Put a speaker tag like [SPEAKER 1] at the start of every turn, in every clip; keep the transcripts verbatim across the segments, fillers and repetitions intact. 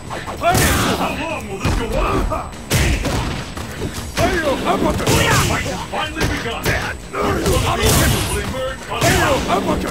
[SPEAKER 1] How long will this go on? Fight has finally begun. Our soldiers will emerge on top.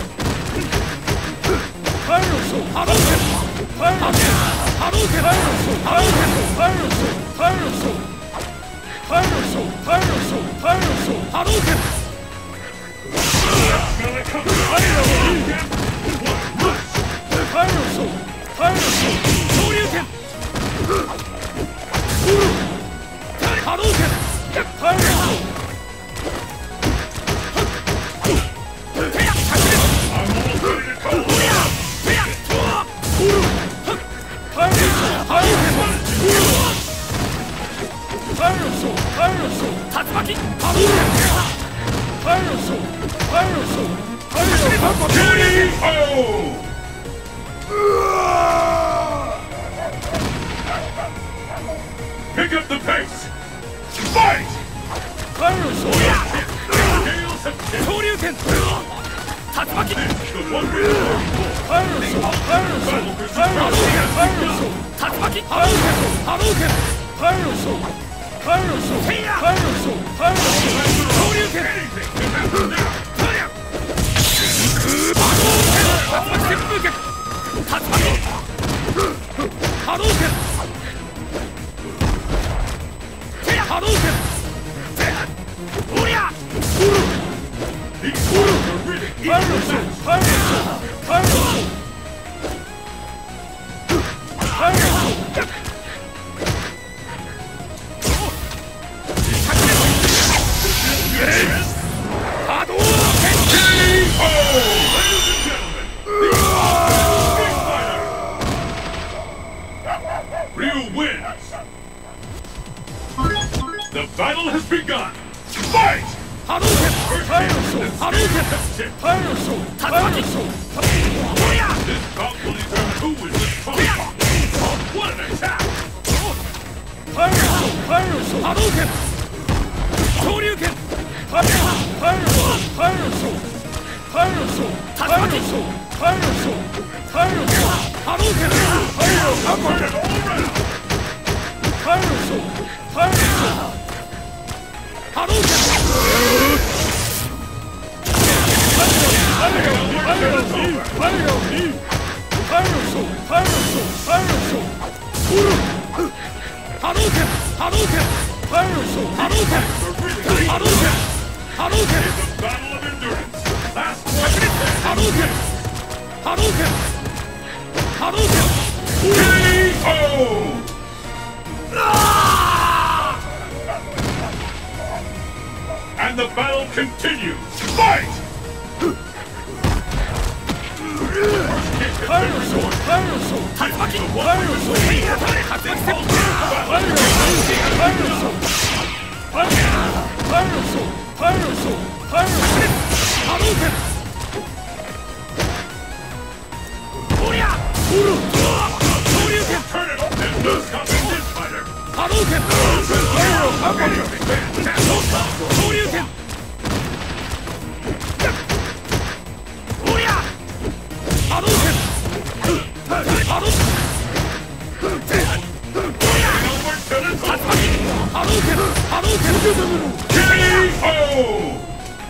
[SPEAKER 1] Pick up the pace! Fight! Tails have tipped. The one we Ryu wins! The battle has begun! Fight! First hit, this bout will determine who is the strongest. What an attack! It's a battle of endurance. Last one. K O! And the battle continues. Fight! Turn it up! There's no stopping this fighter! K O!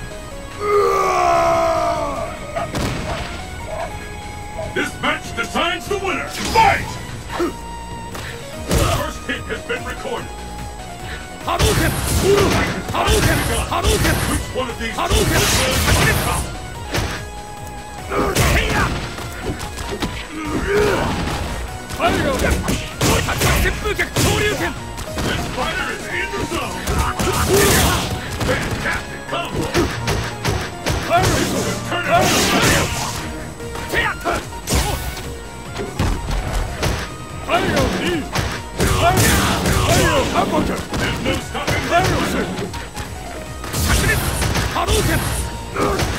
[SPEAKER 1] This match decides the winner! Fight! The first hit has been recorded. Which one of these two will go top? This fighter is in the zone! Fantastic combo! Turn it on! There's no stopping this fighter!